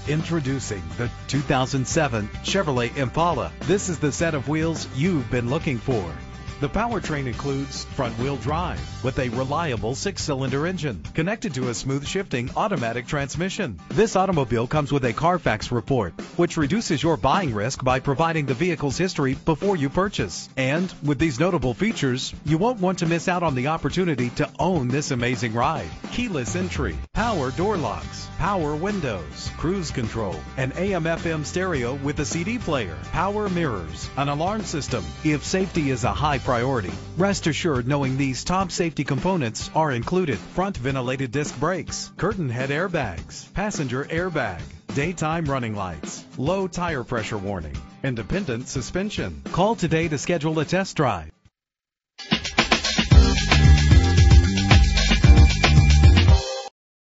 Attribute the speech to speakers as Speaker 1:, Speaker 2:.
Speaker 1: Introducing the 2007 Chevrolet Impala. This is the set of wheels you've been looking for. The powertrain includes front-wheel drive with a reliable 6-cylinder engine connected to a smooth shifting automatic transmission. This automobile comes with a Carfax report, which reduces your buying risk by providing the vehicle's history before you purchase. And with these notable features, you won't want to miss out on the opportunity to own this amazing ride. Keyless entry, power door locks, power windows, cruise control, an AM/FM stereo with a CD player, power mirrors, an alarm system. If safety is a high priority, rest assured knowing these top safety components are included: front ventilated disc brakes, curtain head airbags, passenger airbag, daytime running lights, low tire pressure warning, independent suspension. Call today to schedule a test drive.